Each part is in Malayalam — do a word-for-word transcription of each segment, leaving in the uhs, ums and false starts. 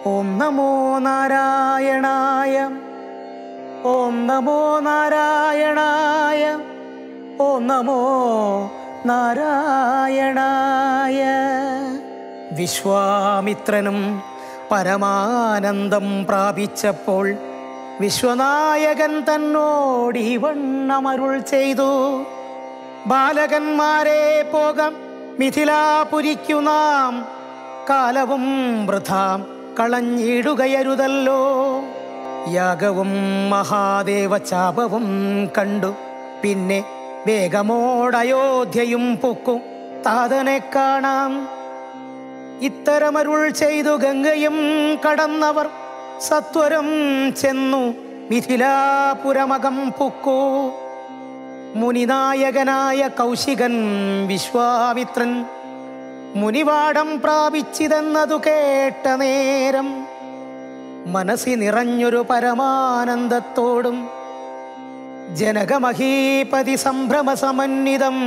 ഓം നമോ നാരായണായ. ഓം നമോ നാരായണായ. ഓം നമോ നാരായണായ. വിശ്വാമിത്രനും പരമാനന്ദം പ്രാപിച്ചപ്പോൾ വിശ്വനായകൻ തന്നോട് ഈ വണ്ണമരുൾ ചെയ്തു. ബാലകന്മാരെ പോകാം മിഥിലാപുരിക്കു നാം, കാലവും വൃഥാം കളഞ്ഞിടുകയരുതല്ലോ. യാഗവും മഹാദേവ ചാപവും കണ്ടു പിന്നെ വേഗമോടയോധ്യയും പൊക്കും താതനെ കാണാം. ഇത്തരമരുൾ ചെയ്തു ഗംഗയും കടന്നവർ സത്വരം ചെന്നു മിഥിലാപുരമകം പൊക്കു. മുനിനായകനായ കൗശികൻ വിശ്വാമിത്രൻ മുനിവാടം പ്രാപിച്ചിതെന്നതു കേട്ട നേരം മനസ്സി നിറഞ്ഞൊരു പരമാനന്ദത്തോടും ജനകമഹീപതി സംഭ്രമസമന്വിതം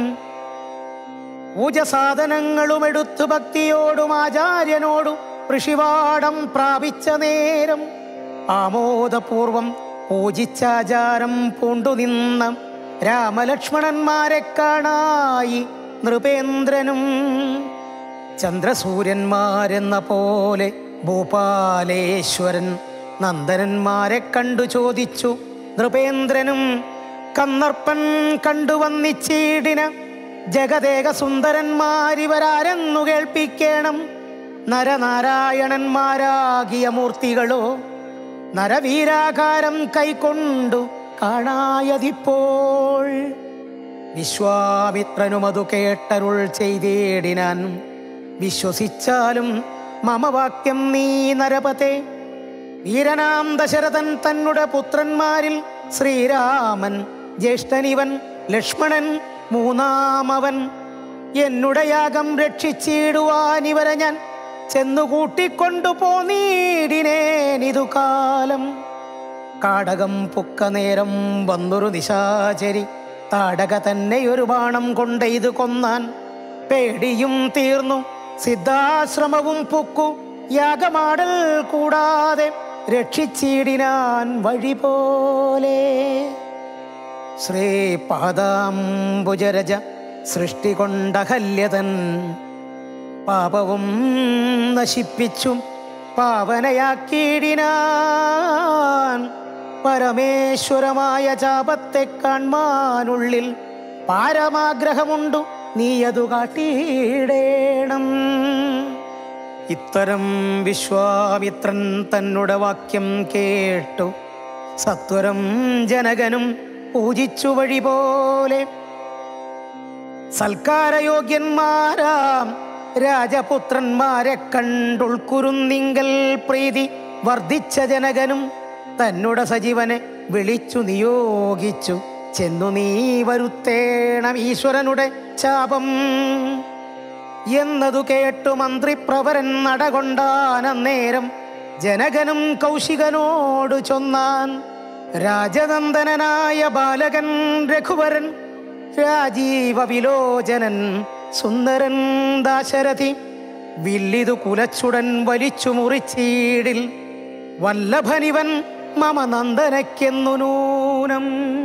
പൂജസാധനങ്ങളും എടുത്തു ഭക്തിയോടും ആചാര്യനോടും ഋഷിവാടം പ്രാപിച്ച നേരം ആമോദപൂർവം പൂജിച്ചാചാരം പൂണ്ടുനിന്ന രാമലക്ഷ്മണന്മാരെ കാണായി നൃപേന്ദ്രനും. ചന്ദ്രസൂര്യന്മാരെന്ന പോലെ ഭൂപാലേശ്വരൻ നന്ദനന്മാരെ കണ്ടു ചോദിച്ചു നൃപേന്ദ്രനും. കന്നർപ്പൻ കണ്ടുവന്നിച്ചീടിന ജഗദേക സുന്ദരന്മാരിവരാരെന്നു കേൾപ്പിക്കണം. നരനാരായണന്മാരാകിയ മൂർത്തികളോ നരവീരാകാരം കൈക്കൊണ്ടു കാണായതിപ്പോൾ. വിശ്വാമിത്രനുമതു കേട്ടരുൾ ചെയ്തേടിനാൻ. വിശ്വസിച്ചാലും മമ വാക്യം നീ നരപതേ. വീരനാം ദശരഥൻ തന്നുടെ പുത്രന്മാരിൽ ശ്രീരാമൻ ജ്യേഷ്ഠനിവൻ, ലക്ഷ്മണൻ മൂന്നാമവൻ. എന്നുടെ യാഗം രക്ഷിച്ചിടുവാനിവരെ ഞാൻ ചെന്നു കൂട്ടിക്കൊണ്ടു പോന്നീടിനേനിതു കാലം. കാടകം പൊക്ക നേരം വന്നൊരു നിശാചരി താടക തന്നെ ഒരു ബാണം കൊണ്ടെയ്തു കൊന്നാൻ. പേടിയും തീർന്നു സിദ്ധാശ്രമവും പൊക്കു യാഗമാടൽ കൂടാതെ രക്ഷിച്ചിടിനാൻ വഴി പോലെ. ശ്രീപാദാംബുജരജ സൃഷ്ടി കൊണ്ടഹല്യതൻ പാപവും നശിപ്പിച്ചു പാവനയാക്കിയിടിനാൻ. പരമേശ്വരമായ ചാപത്തെ കാൺമാനുള്ളിൽ പാരമാഗ്രഹമുണ്ടു, നീയതു കാട്ടിയിടേണം. ഇത്തരം വിശ്വാമിത്രൻ തന്നുടെ വാക്യം കേട്ടു സത്വരം ജനകനും പൂജിച്ചു വഴി പോലെ. സൽക്കാരയോഗ്യന്മാരാം രാജപുത്രന്മാരെ കണ്ടുൾക്കുരുന്നിങ്കൽ പ്രീതി വർദ്ധിച്ച ജനകനും തന്നുടെ സജീവനെ വിളിച്ചു നിയോഗിച്ചു ചെന്നു നീ വരുത്തേണം ഈശ്വരനുടെ ശാപം എന്നതു കേട്ടു മന്ത്രിപ്രവരൻ നടകൊണ്ടാനന്നേരം ജനകനും കൗശികനോട് ചൊന്നാൻ. രാജനന്ദനായ ബാലകൻ രഘുവരൻ, രാജീവ വിലോചനൻ സുന്ദരൻ ദാശരഥി, വില്ലിതു കുലച്ചുടൻ വലിച്ചു മുറിച്ചീടിൽ വല്ലഭനിവൻ മമ നന്ദനയ്ക്കെന്നു നൂനം.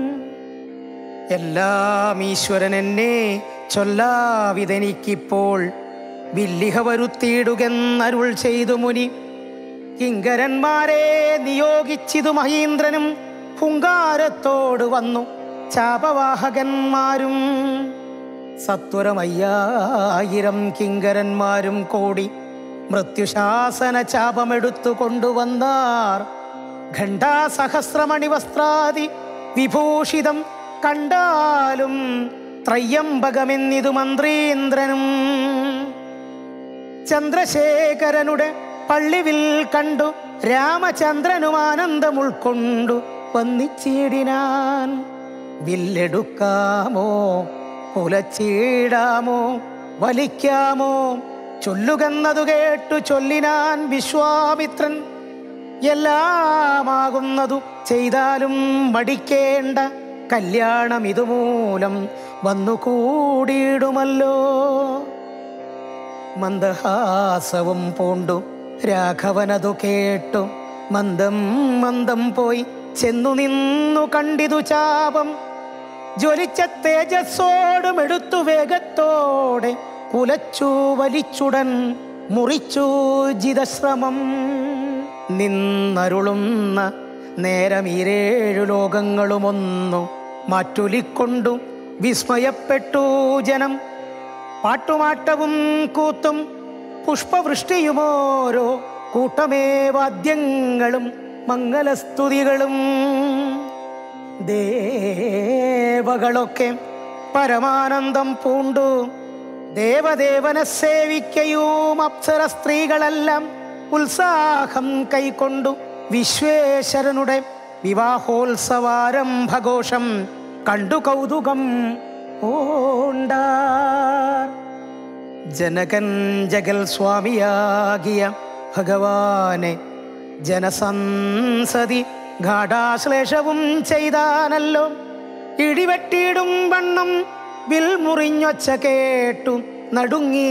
എല്ലാം ഈശ്വരൻ എന്നെ ചൊല്ലാവിതെനിക്കിപ്പോൾ വില്ലിഹ വരുത്തിയിടുകെന്നരുൾ ചെയ്തു മുനി. കിങ്കരന്മാരെ നിയോഗിച്ചിതു മഹീന്ദ്രനും ഹുങ്കാരത്തോട് വന്നു ചാപവാഹകന്മാരും. സത്വരമയ്യായിരം കിങ്കരന്മാരും കൂടി മൃത്യുശാസന ചാപമെടുത്തു കൊണ്ടുവന്നാർ. ഘണ്ടാസഹസ്രമണി വസ്ത്രാദി വിഭൂഷിതം കണ്ടാലും ത്രയ്യംബകമെന്നിതു മന്ത്രീന്ദ്രനും. ചന്ദ്രശേഖരനുടെ പള്ളിവിൽ കണ്ടു രാമചന്ദ്രനും ആനന്ദം ഉൾക്കൊണ്ടു വന്നിച്ചിടിനാൻ. വില്ലെടുക്കാമോ പുലച്ചീടാമോ വലിക്കാമോ ചൊല്ലുകെന്നതു കേട്ടു ചൊല്ലിനാൻ വിശ്വാമിത്രൻ. എല്ലാമാകുന്നതു ചെയ്താലും മടിക്കേണ്ട, കല്യാണം ഇതുമൂലം വന്നു കൂടിയിടുമല്ലോ. മന്ദഹാസവും പൂണ്ടു രാഘവനതു കേട്ടു മന്ദം മന്ദം പോയി ചെന്നു നിന്നു കണ്ടിതു ചാപം. ജ്വലിച്ച തേജസ്സോടും എടുത്തു വേഗത്തോടെ കുലച്ചു വലിച്ചുടൻ മുറിച്ചു ജിതശ്രമം. നിന്നരുളുന്ന നേരം ഇരേഴു ലോകങ്ങളുമൊന്നു മാറ്റൊലിക്കൊണ്ടു വിസ്മയപ്പെട്ടു ജനം. പാട്ടുമാട്ടവും കൂത്തും പുഷ്പവൃഷ്ടിയുമോരോ കൂട്ടമേ വാദ്യങ്ങളും മംഗലസ്തുതികളും. ദേവകളൊക്കെ പരമാനന്ദം പൂണ്ടു ദേവദേവനെ സേവിക്കയും അപ്സര സ്ത്രീകളെല്ലാം ഉത്സാഹം കൈക്കൊണ്ടു വിശ്വേശ്വരനുടെ വിവാഹോത്സവാരംഭഘോഷം കണ്ടു കൗതുകം പൂണ്ടാർ. ജനകൻ ജഗൽ സ്വാമിയാകിയ ഭഗവാനെ ജനസംസതി ഗാഢാശ്ലേഷവും ചെയ്താനല്ലോ. ഇടിവെട്ടിയിടും വണ്ണം വിൽമുറിഞ്ഞൊച്ച കേട്ടു നടുങ്ങി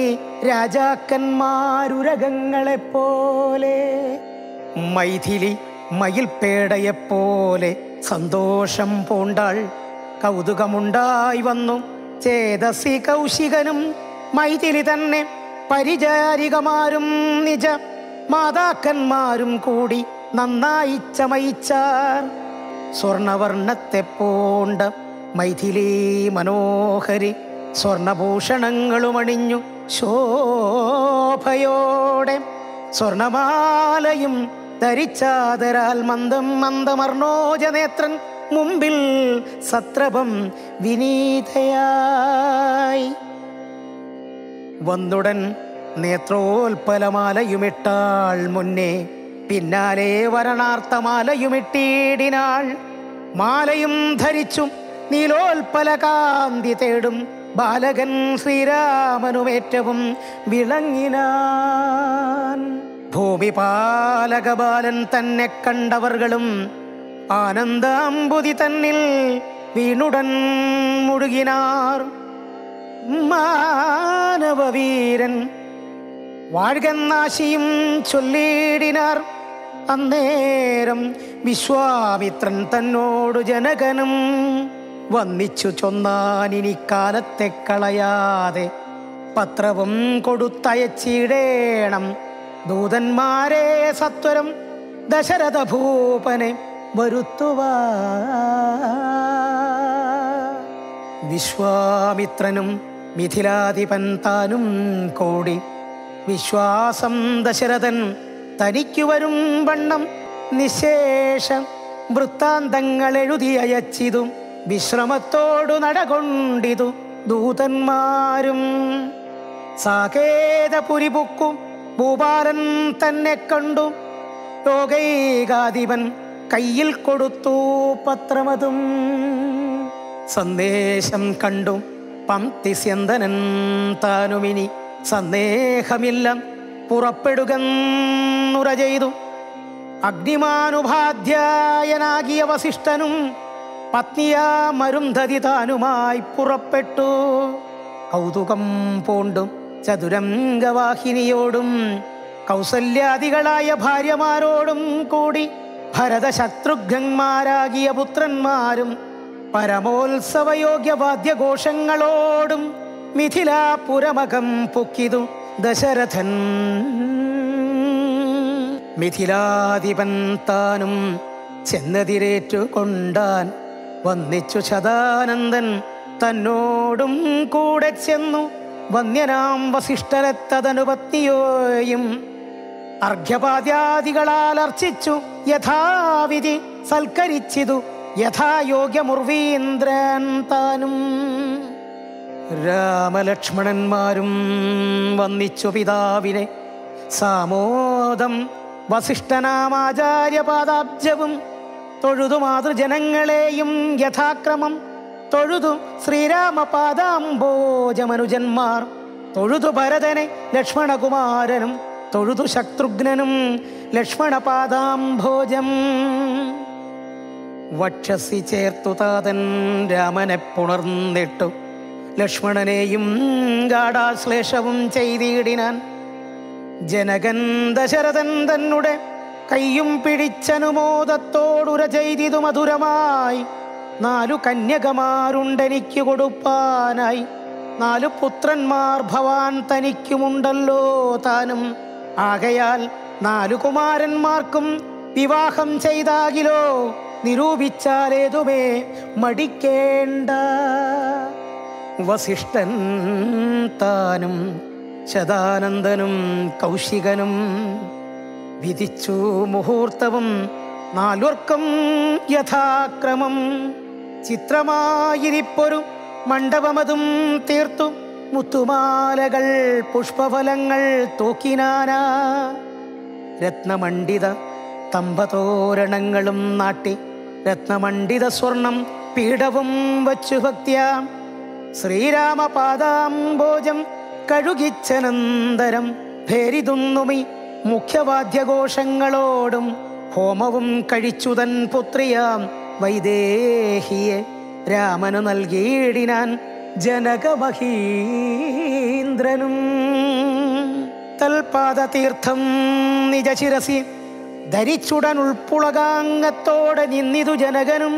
രാജാക്കന്മാരുരകങ്ങളെപ്പോലെ. മൈഥിലി മയിൽപേടയെപ്പോലെ സന്തോഷം പൂണ്ടാൾ. കൗതുകമുണ്ടായി വന്നു ചേതസി കൗശികനും മൈഥിലി തന്നെ പരിചാരികമാരും നിജ മാതാക്കന്മാരും കൂടി നന്നായി ചമയിച്ചാർ. സ്വർണവർണ്ണത്തെ പൂണ്ട മൈഥിലി മനോഹരി സ്വർണഭൂഷണങ്ങളുമണിഞ്ഞു ശോഭയോടെ സ്വർണമാലയും ധരിച്ചാതരാൽ മന്ദം മന്ദമർണോജനേത്രൻ മുമ്പിൽ സത്രപം വിനീതയായി വന്നുടൻ നേത്രോൽപലമാലയുമിട്ടാൾ മുന്നേ. പിന്നാലെ വരണാർത്ഥമാലയുമിട്ടീടിനാൾ. മാലയും ധരിച്ചു നീലോൽപല കാന്തി തേടും ബാലകൻ ശ്രീരാമനുമേറ്റവും വിളങ്ങിനാൻ. ഭൂമിപാലക ബാലൻ തന്നെ കണ്ടവർകളും ആനന്ദാംബുതി തന്നിൽ വീണുടൻ മുഴുകിനാർ. മാനവവീരൻ വാഴ്കന്നാശിയും ചൊല്ലിയിടിനാർ. അന്നേരം വിശ്വാമിത്രൻ തന്നോടു ജനകനും വന്നിച്ചു ചൊന്നാനിനി കാലത്തെ കളയാതെ പത്രവും കൊടുത്തയച്ചിടേണം ദൂതന്മാരെ സത്വരം ദശരഥ ഭൂപനെ വരുത്തുവാ. വിശ്വാമിത്രനും മിഥിലാധിപൻ താനും കൂടി വിശ്വാസം ദശരഥൻ തനിക്കു വരും വണ്ണം നിശേഷം വൃത്താന്തങ്ങൾ എഴുതി അയച്ചിതും വിശ്രമത്തോടു നടകൊണ്ടിതു ദൂതന്മാരും. സാകേതപുരി പൊക്കും ഭൂപാലൻ തന്നെ കണ്ടു ലോകൈകാധിപൻ കയ്യിൽ കൊടുത്തു പത്രമതും. സന്ദേശം കണ്ടു പംക്തിസ്യന്തനൻ താനുമിനി സന്ദേഹമില്ല പുറപ്പെടുകന്നുറ ചെയ്തു. അഗ്നിമാനുപാധ്യായനാകിയ വസിഷ്ഠനും പത്നിയാ മരുന്ധതി താനുമായി പുറപ്പെട്ടു. കൗതുകം പൂണ്ടും ചതുരംഗവാഹിനിയോടും കൗസല്യാദികളായ ഭാര്യമാരോടും കൂടി ഭരത ശത്രുഘ്നന്മാരാകിയ പുത്രന്മാരും പരമോത്സവയോഗ്യ വാദ്യഘോഷങ്ങളോടും മിഥിലാപുരമകം പൊക്കിതു ദശരഥൻ. മിഥിലാധിപൻ താനും ചെന്നതിരേറ്റുകൊണ്ടാൻ വന്നിച്ചു ശതാനന്ദൻ തന്നോടും കൂടെ ചെന്നു. വന്യനാം വസിഷ്ഠരത്തതനുപത്നിയോയും അർഘ്യപാദ്യാദികളാൽ അർച്ചിച്ചു യഥാവിധി സൽക്കരിച്ചിതു യഥായോഗ്യമുർവീന്ദ്രൻ താനും. രാമലക്ഷ്മണന്മാരും വന്നിച്ചു പിതാവിനെ സാമോദം വസിഷ്ഠനാമാചാര്യപാദാബ്ജവും തൊഴുതു മാതൃജനങ്ങളെയും യഥാക്രമം തൊഴുതു ശ്രീരാമപാദാംബോജമനുജന്മാർ തൊഴുതു ഭരതനെ ലക്ഷ്മണകുമാരനും തൊഴുതു ശത്രുഘ്നനും ലക്ഷ്മണപാദാംഭോജം. വക്ഷസി ചേർത്തു താതൻ രാമനെ പുണർന്നിട്ടു ലക്ഷ്മണനെയും ഗാഢാശ്ലേഷവും ചെയ്തിടിനാൻ. ജനകൻ ദശരഥൻ തന്നെ കയ്യും പിടിച്ചനുമോദത്തോടുര ചെയ്തിതു മധുരമായി. നാലു കന്യകമാരുണ്ടെനിക്ക് കൊടുപ്പാനായി, നാലു പുത്രന്മാർ ഭവാൻ തനിക്കുമുണ്ടല്ലോ താനും. ആകയാൽ നാലു കുമാരന്മാർക്കും വിവാഹം ചെയ്താകിലോ, നിരൂപിച്ചാലേതുമേ മടിക്കേണ്ട. വസിഷ്ഠൻ താനും ശതാനന്ദനും കൗശികനും വിധിച്ചു മുഹൂർത്തവും നാലുർക്കും യഥാക്രമം. ചിത്രമായിരിപ്പൊരു മണ്ഡപമതും തീർത്തു, മുത്തുമാലകൾ പുഷ്പഫലങ്ങൾ തൂക്കിനാനാ. രത്നമണ്ഡിത തമ്പതോരണങ്ങളും നാട്ടി, രത്നമണ്ഡിത സ്വർണം പീഠവും വച്ചു ഭക്ത്യാ. ശ്രീരാമപാദാംബോജം കഴുകിച്ചനന്തരം ഭേരിതുന്നുമി മുഖ്യവാദ്യഘോഷങ്ങളോടും ഹോമവും കഴിച്ചുതൻ പുത്രിയാം വൈദേഹിയെ രാമനു നൽകിയിടിനാൻ ജനകമഹീന്ദ്രനും. തൽപാദതീർത്ഥം നിജശിരസി ധരിച്ചുടൻ ഉൾപ്പുളകാംഗത്തോടെ നിന്നിതു ജനകനും.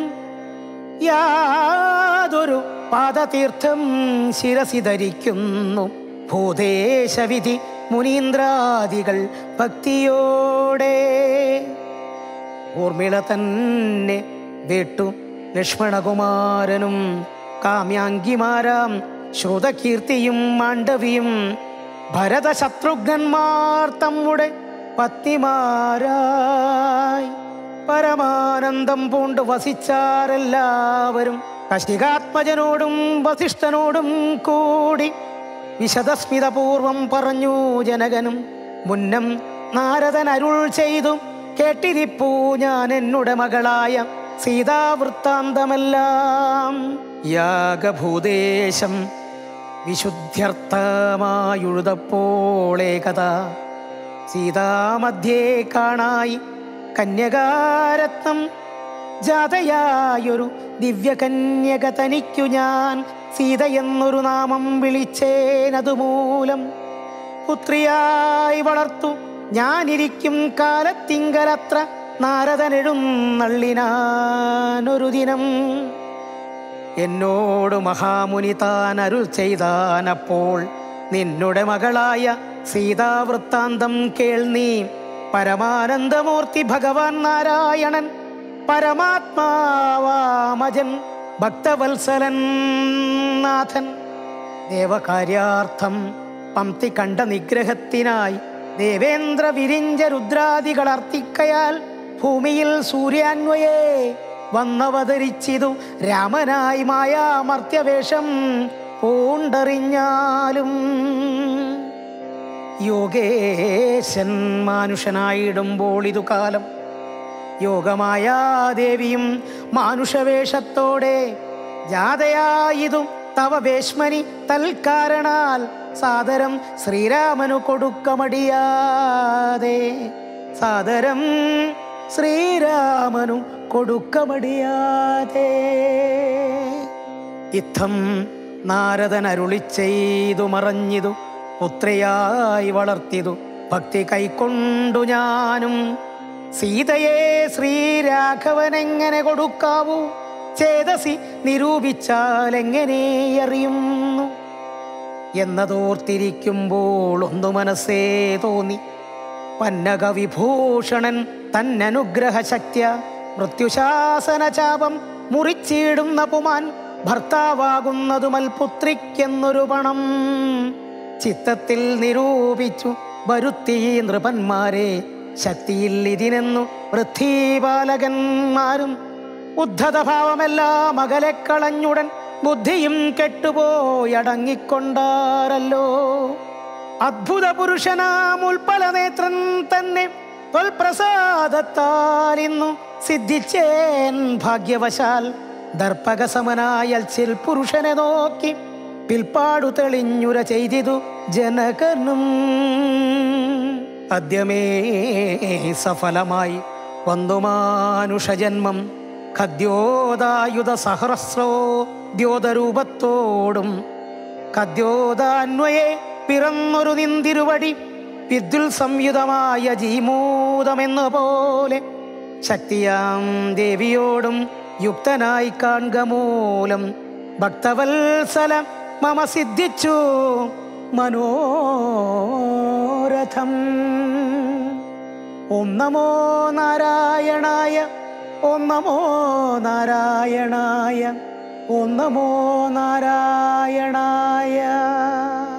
യാതൊരു പാദതീർത്ഥം ശിരസി ധരിക്കുന്നു ഭൂദേശവിധി മുനീന്ദ്രാദികൾ ഭക്തിയോടെ. ഊർമിള തന്നെ വേട്ടു ലക്ഷ്മണകുമാരനും കാമ്യാങ്കിമാരാം ശ്രുതകീർത്തിയും മാണ്ഡവിയും ഭരതശത്രുഘ്നന്മാർ തമ്മുടെ പത്നിമാരായി പരമാനന്ദം പൂണ്ട് വസിച്ചാരെല്ലാവരും. കശികാത്മജനോടും വസിഷ്ഠനോടും കൂടി വിശദസ്മിതപൂർവം പറഞ്ഞു ജനകനും. മുന്നം നാരദൻ അരുൾ ചെയ്തു കേട്ടിരിപ്പൂ ഞാൻ എന്നുടെ മകളായ സീതാവൃത്താന്തമെല്ലാം. യാഗഭൂദേശം വിശുദ്ധ്യർത്ഥമായുഴുതപ്പോളേകഥ സീതാമധ്യേ കാണായി കന്യകാരത്നം. ജാതയായൊരു ദിവ്യകന്യക തനിക്കു ഞാൻ സീതയെന്നൊരു നാമം വിളിച്ചേനതുമൂലം. പുത്രിയായി വളർത്തു ഞാനിരിക്കും കാലത്തിങ്കലത്ര നാരദനെഴുന്നള്ളിനാനൊരു ദിനം. എന്നോട് മഹാമുനി താൻ അരുൾ ചെയ്താനപ്പോൾ നിന്നുടെ മകളായ സീതാവൃത്താന്തം കേൾനീ. പരമാനന്ദമൂർത്തി ഭഗവാൻ നാരായണൻ പരമാത്മാവാമജൻ ഭക്തവത്സലൻ നാഥൻ. ദേവകാര്യാർത്ഥം പംക്തി കണ്ട നിഗ്രഹത്തിനായി ദേവേന്ദ്ര വിരിഞ്ച രുദ്രാദികൾ അർത്ഥിക്കയാൽ ഭൂമിയിൽ സൂര്യാന്വയേ വന്നവതരിച്ചിതു രാമനായി മായാമർത്യവേഷം പൂണ്ടറിഞ്ഞാലും. യോഗേശൻ മാനുഷനായിടുമ്പോൾ ഇതു കാലം യോഗമായാദേവിയും മാനുഷവേഷത്തോടെ ജാതയായതും തവ വേശ്മനി തൽക്കാരണാൽ സാദരം ശ്രീരാമനു കൊടുക്കമടിയാതെ. സാദരം ശ്രീരാമനു കൊടുക്കമടിയാതെ. ഇത്തം നാരദൻ അരുളി ചെയ്തു മറഞ്ഞിതു പുത്രിയായി വളർത്തിതു ഭക്തി കൈക്കൊണ്ടു ഞാനും. സീതയെ ശ്രീരാഘവനെങ്ങനെ കൊടുക്കാവൂ ചേതസി നിരൂപിച്ചാൽ എങ്ങനെ അറിയുന്നു എന്നതോർത്തിരിക്കുമ്പോൾ ഒന്നു മനസ്സേ തോന്നി. പന്നക വിഭൂഷണൻ തന്നനുഗ്രഹ ശക്തിയ മൃത്യുശാസന ചാപം മുറിച്ചിടുന്ന പുമാൻ ഭർത്താവാകുന്നതുമൽ പുത്രിക്കെന്നൊരു പണം ചിത്തത്തിൽ നിരൂപിച്ചു വരുത്തി നൃപന്മാരെ. ശക്തിയിൽ ഇതിനെന്നു പൃഥ്വീപാലകന്മാരും ഉദ്ധതഭാവമെല്ലാം അകലെ കളഞ്ഞുടൻ ബുദ്ധിയും കെട്ടുപോയടങ്ങിക്കൊണ്ടാരല്ലോ. അദ്ഭുത പുരുഷനാം ഉൽപ്പലനേത്രൻ തന്നെ ത്വൽപ്രസാദത്താൽ ഇന്നു സിദ്ധിച്ചേൻ ഭാഗ്യവശാൽ. ദർപ്പകസമനായ ചിൽ പുരുഷനെ നോക്കി പിൽപ്പാടു തെളിഞ്ഞുര ചെയ്തിതു ജനകനും. അദ്യമേ സഫലമായി വന്നു മാനുഷജന്മം ഖദ്യോദായുധ സഹസ്രോ ദ്യോതരൂപത്തോടും. ഖദ്യോദാന്വയെ പിറന്നൊരു നിന്തിരുവടി വിദ്യുൽ സംയുതമായ ജീമൂതമെന്ന പോലെ ശക്തിയാം ദേവിയോടും യുക്തനായി കാൺക മൂലം ഭക്തവത്സല മമ സിദ്ധിച്ചു മനോരഥം. ഓം നമോ നാരായണായ, ഓം നമോ നാരായണായ, ഓം നമോ നാരായണായ.